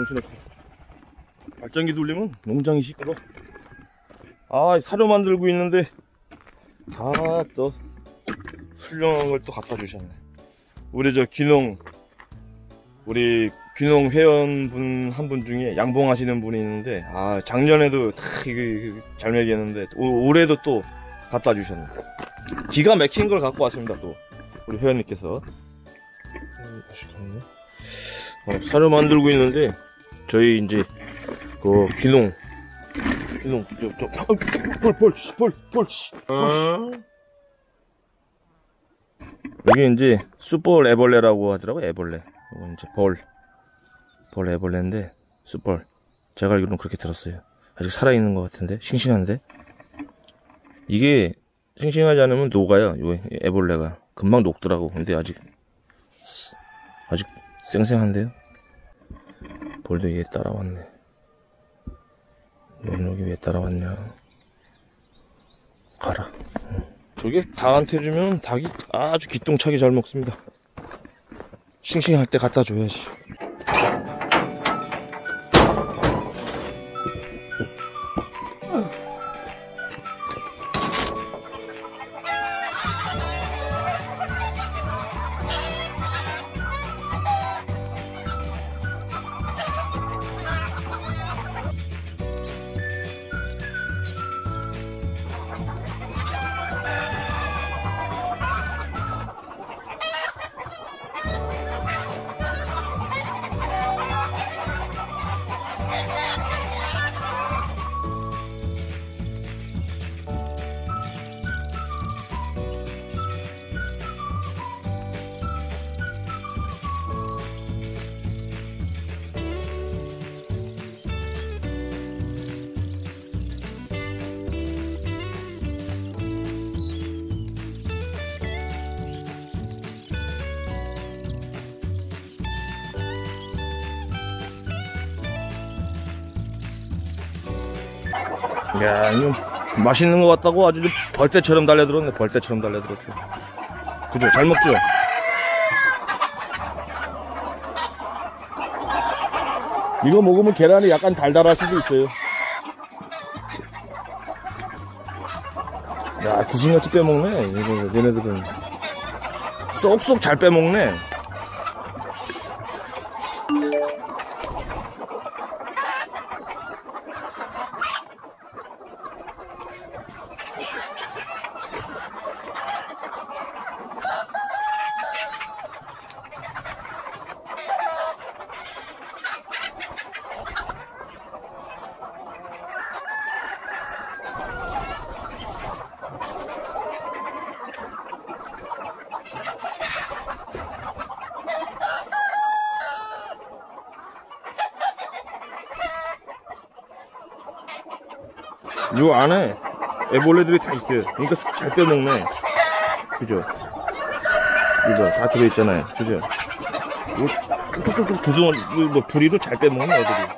정신없어. 발전기 돌리면 농장이 시끄러. 아, 사료 만들고 있는데 또 훌륭한 걸 또 갖다 주셨네. 우리 우리 귀농 회원분 한 분 중에 양봉하시는 분이 있는데, 작년에도 다 이거 잘 먹였는데 올해도 또 갖다 주셨네. 기가 막힌 걸 갖고 왔습니다. 또 우리 회원님께서 사료 만들고 있는데, 저희 이제 그 귀농 이게 이제 숯벌 애벌레라고 하더라고. 애벌레. 이건 이제 벌 애벌레인데, 숯벌. 제가 알기로는 그렇게 들었어요. 아직 살아있는 것 같은데, 싱싱한데. 이게 싱싱하지 않으면 녹아요. 요 애벌레가 금방 녹더라고. 근데 아직 쌩쌩한데요. 벌도 얘 따라왔네. 여기 왜 따라왔냐. 가라. 저게 닭한테 주면 닭이 아주 기똥차게 잘 먹습니다. 싱싱할 때 갖다 줘야지. 야, 이거 맛있는 것 같다고 아주 벌떼처럼 달려들었네. 벌떼처럼 달려들었어. 그죠? 잘 먹죠? 이거 먹으면 계란이 약간 달달할 수도 있어요. 야, 귀신같이 빼먹네. 얘네들은 쏙쏙 잘 빼먹네. 요 안에 애벌레들이 다 있어요. 그러니까 잘 빼먹네. 그죠? 이거 다 들어있잖아요. 그죠? 뚝뚝뚝 두둥, 부리로 잘 빼먹네, 애들이.